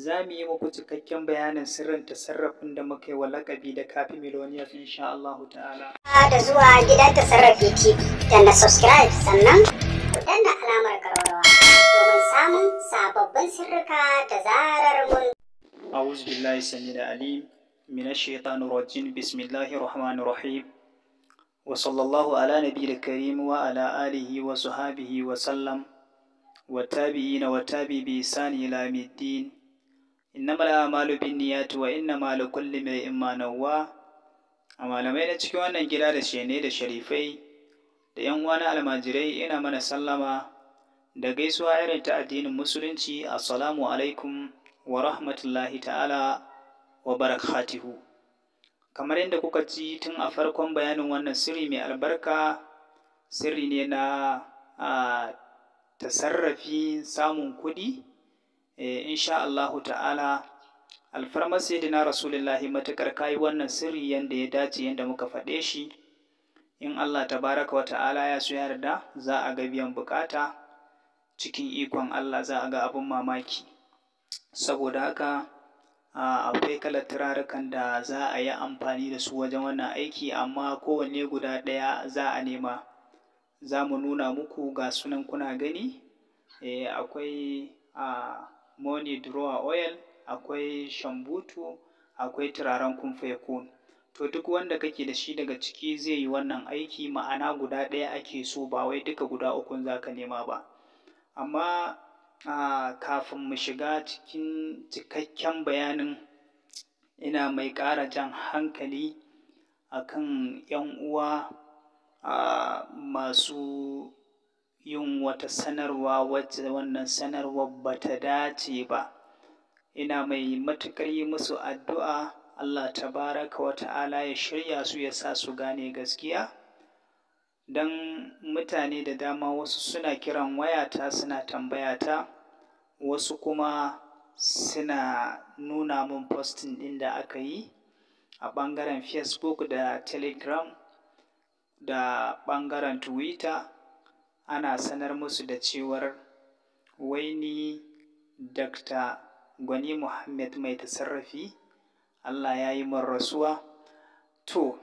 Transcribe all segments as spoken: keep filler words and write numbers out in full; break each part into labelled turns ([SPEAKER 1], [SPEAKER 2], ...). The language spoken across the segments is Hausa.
[SPEAKER 1] za mu yi muku cikakken bayanin sirrin tasarrafin da muka yi wa laƙabi da Kafi Millionaires insha Allahu ta'ala.
[SPEAKER 2] Da zuwa gidan tasarrafi T V, danna subscribe sannan ku danna alamar ƙararrawa domin samun sababbin sirrika da zarar mun.
[SPEAKER 1] A'udhu billahi samil alim minash shaitanir rajim. Bismillahir rahmanir rahim. Wa sallallahu ala nabiyil karim wa ala alihi wa sahbihi wa sallam wa tabi'ina wa tabi bi ihsani ila yawmiddin. Innamal a'malu binniyati wa innamal likulli imrin ma nawwa. A malamai na cikin wannan gida da shene da sharifai da yan uwa na almajirai, ina mana sallama da gaisuwa irin ta addinin musulunci. Assalamu alaikum wa rahmatullahi ta'ala wa barakatuhu. Kamar yadda kuka ji tun a farkon bayanin wannan sirri mai albarka, sirri ne na a tasarrafi samun kuɗi. E, insha Allahu ta'ala alfarmar sayyidina rasulullahi matuƙar kayi wannan sirri yanda ya dace, yanda muka faɗe shi, in Allah tabaraka wa ta'ala ya so yarda za a ga biyan bukata cikin ikon Allah, za a ga abin mamaki. Saboda haka akwai kalar turarukan da za a yi amfani da su wajen wannan aiki, amma kowanne guda ɗaya za a nema. Za mu nuna muku ga sunan kuna gani. E, akwai a money drawer oil, akwai shambutu, akwai turaren kun fayakun. To duk wanda kake da shi daga ciki zai yi wannan aiki, ma'ana guda ɗaya ake so, ba wai duka guda ukun za ka nema ba. Amma a kafin mu shiga cikin cikakken bayanin, ina mai ƙara jan hankali akan 'yan uwa a masu yin wata sanarwa wacce wannan sanarwar ba ta dace ba. Ina mai matuƙar yi musu addu'a Allah tabaraka wa ta'ala ya shirya su, ya sa su gane gaskiya. Don mutane da dama wasu suna kiran wayata suna tambayata, wasu kuma suna nuna min posting ɗin da aka yi a ɓangaren Facebook da Telegram da ɓangaren Twitter. Ana sanar musu da cewar wai ni Dakta Gwani Muhammad mai tasarrafi Allah ya yi min rasuwa. To,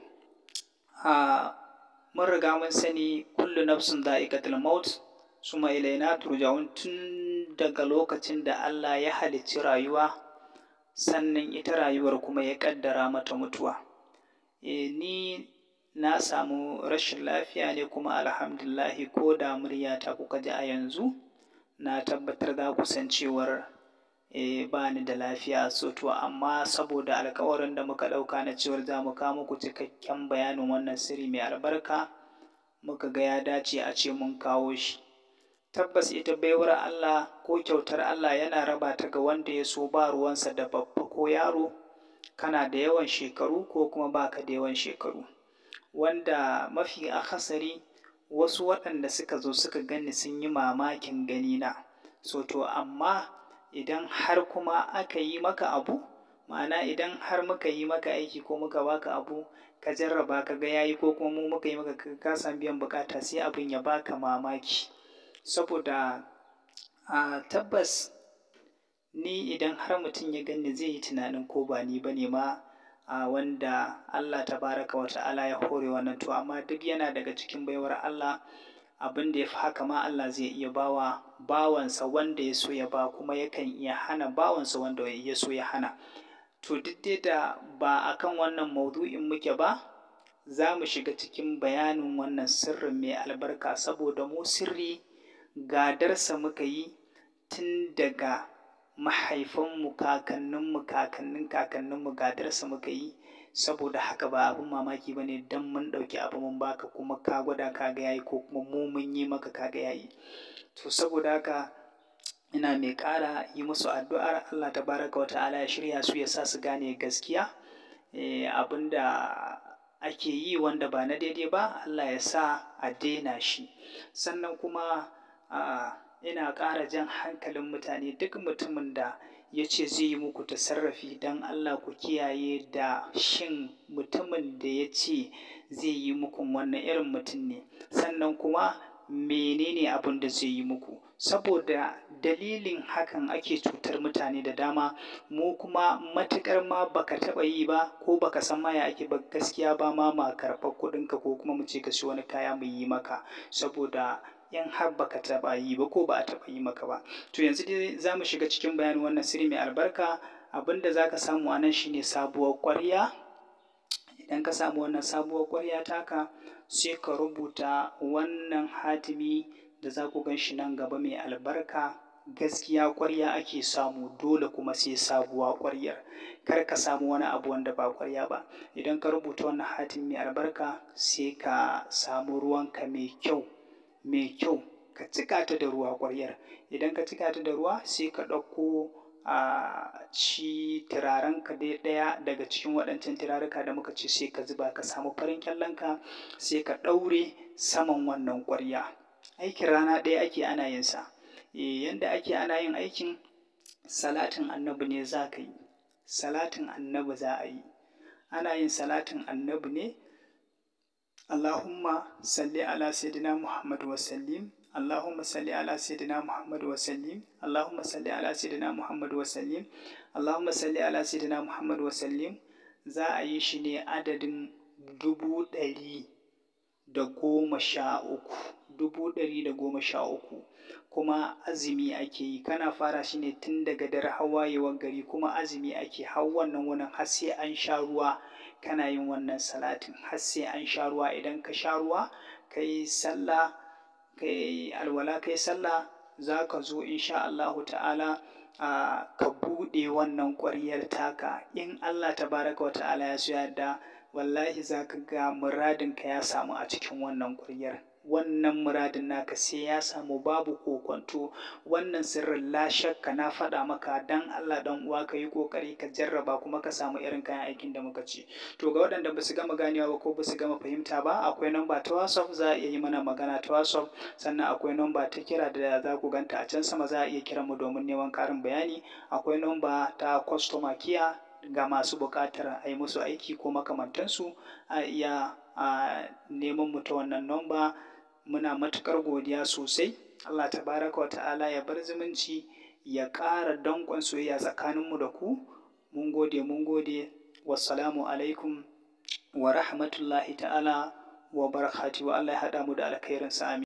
[SPEAKER 1] a mun riga mun sani kullu nafsin za'iqatul maut summa ilaina turja'un. Tun daga lokacin da Allah ya halicci rayuwa, sannan ita rayuwar kuma ya ƙaddara mata mutuwa. E, ni na samu rashin lafiya ne, kuma alhamdulillahi ko da muryata kuka ji a yanzu, na tabbatar za ku san cewar e, ba ni da lafiya. So to amma saboda alkawarin da muka ɗauka na cewar za mu kawo muku cikakken bayanin wannan sirri mai albarka, muka ga ya dace a ce mun kawo shi. Tabbas ita baiwar Allah ko kyautar Allah yana raba ta ga wanda ya so, ba ruwansa da babba ko yaro, kana da yawan shekaru ko kuma baka da yawan shekaru. Wanda mafi akasari wasu waɗanda suka zo suka gani sun yi mamakin ganina. So to amma idan har kuma aka yi maka abu, ma'ana idan har muka yi maka aiki ko muka baka abu ka jarraba ka ga yayi, ko kuma mu muka yi maka ka samu biyan bukata, sai abin ya baka mamaki. Saboda a tabbas ni idan har mutum ya gani zai yi tunanin ko ba ni bane ma a wanda Allah tabaraka wa ta'ala ya hore wannan. To amma duk yana daga cikin baiwar Allah. Abin da ya fi haka ma Allah zai iya bawa bawansa wanda ya so ya ba, kuma yakan iya hana bawansa wanda ya so ya hana. To duk dai da ba a kan wannan maudu'in muke ba, za mu shiga cikin bayanin wannan sirrin mai albarka, saboda mu sirri gadarsa muka yi tun daga mahaifanmu, kakanninmu, kakannin kakanninmu, gadarsa muka yi. Saboda haka ba abin mamaki ba ne don mun ɗauki abu mun baka kuma ka gwada ka ga yayi, ko kuma mu mun yi maka ka ga yayi. To saboda haka ina mai ƙara yi musu addu'ar Allah tabaraka wa ta'ala ya shirya su, ya sa su gane gaskiya. E, abin da ake yi wanda ba na daidai ba, Allah ya sa a daina shi. Sannan kuma a ina ƙara jan hankalin mutane, duk mutumin da ya ce zai yi muku tasarrafi, don Allah ku kiyaye da shin mutumin da ya ce zai yi muku wannan irin mutum ne, sannan kuma menene abin da zai yi muku. saboda dalilin hakan ake cutar mutane da dama. Mu kuma matuƙar ma baka taɓa yi ba ko baka san ma ya ake ba, gaskiya ba ma ma karɓar kuɗinka ko kuma mu ce ka siyo wani kaya mu yi maka, saboda in har baka taɓa yi ba ko ba a taɓa yi maka ba. To yanzu dai za mu shiga cikin bayanin wannan sirri mai albarka. Abin da za ka samu a nan shine sabuwar ƙwarya. Idan ka samu wannan sabuwar ƙwarya taka, sai ka rubuta wannan hatimi da za ku gan shi nan gaba mai albarka. Gaskiya ƙwarya ake samu dole kuma sai sabuwa ƙwaryar. Kar ka samu wani abu wanda ba ƙwarya ba. Idan ka rubuta wannan hatimi mai albarka, sai ka samu ruwanka mai kyau, mai kyau ka cika ta da ruwa ƙwaryar. Idan ka cika ta da ruwa, sai ka ɗauko a shi turarenka dai ɗaya daga cikin waɗancan turaruka da muka ce, sai ka zuba, ka samu farin ƙyallenka sai ka ɗaure saman wannan ƙwarya. Aikin rana ɗaya ake ana yin sa. E, yanda ake ana yin aikin, salatin annabi ne za ka yi. Salatin annabi za a yi. Ana yin salatin annabi ne. Allahumma salli ala sayyidina Muhammad wa sallim. Allahumma salli ala sayyidina Muhammad wa sallim. Allahumma salli ala sayyidina Muhammad wa sallim. Allahumma salli ala sayyidina Muhammad wa sallim. Za a yi shi ne adadin dubu ɗari da goma sha uku. Dubu ɗari da goma sha uku. Kuma azumi ake yi. Kana fara shi ne tun daga dare har wayewar gari, kuma azumi ake har wannan wunin har sai an sha ruwa. Kana yin wannan salatin har sai an sha ruwa. Idan ka sha ruwa, ka yi sallah, ka yi alwala, ka yi sallah, za ka zo insha Allahu ta'ala a ka buɗe wannan ƙwaryar taka. In Allah tabaraka wa ta'ala ya so yadda, wallahi za ka ga muradinka ya samu a cikin wannan ƙwaryar. Wannan muradin naka sai ya samu, babu kokwanto. Wannan sirrin la shakka na faɗa maka, dan Allah dan uwa ka yi ƙoƙari ka jarraba kuma ka samu irin kayan aikin da muka ce. To ga waɗanda ba su gama ganewa ba ko ba su gama fahimta ba, akwai namba ta WhatsApp za a iya yi mana magana ta WhatsApp. Sannan akwai namba ta kira da za ku ganta a can sama, za a iya kiran mu domin neman ƙarin bayani. Akwai namba ta customer care ga masu buƙatar a yi musu aiki ko makamantansu. A iya a neman mu ta wannan namba. Muna matuƙar godiya sosai. Allah tabaraka wa ta'ala ya bar zumunci, ya ƙara danƙon soyayya tsakaninmu da ku. Mun gode, mun gode. Wassalamu alaikum wa rahmatullahi ta'ala wa barakatuhu. Allah ya haɗa mu da alkhairinsa. Amin.